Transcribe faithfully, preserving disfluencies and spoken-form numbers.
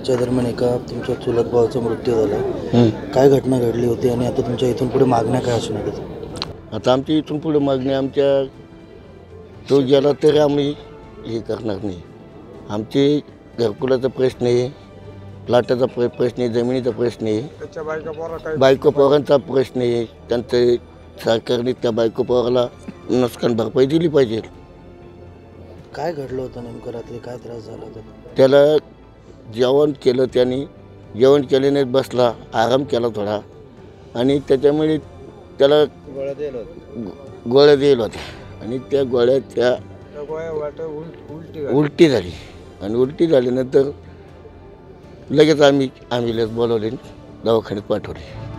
उपचाराच्या दरम्यान एका तुमच्या चुलत भावाचा मृत्यू झाला. काय घटना घडली होती आणि आता तुमच्या इथून पुढे मागण्या काय असणार आहेत? आता आमच्या इथून पुढे मागणी आमच्या तो गेला तरी आम्ही हे करणार नाही. आमचे घरकुलाचा प्रश्न आहे, प्लाटाचा प्र प्रश्न आहे, जमिनीचा प्रश्न आहे, बायको पोरांचा प्रश्न आहे. त्यांचं सरकारने त्या बायको पोराला नुकसान भरपाई दिली पाहिजे. काय घडलं होतं नेमकं रात्री, काय त्रास झाला होता? त्याला जेवण केलं, त्याने जेवण केल्याने बसला, आराम केला थोडा आणि त्याच्यामुळे त्याला गोळ्या दिल्या होत्या गोळ्या दिल्या होत्या आणि त्या गोळ्या त्या उलटी झाली आणि उलटी झाल्यानंतर लगेच आम्ही ॲम्ब्युलन्स बोलवली, दवाखान्यात पाठवली.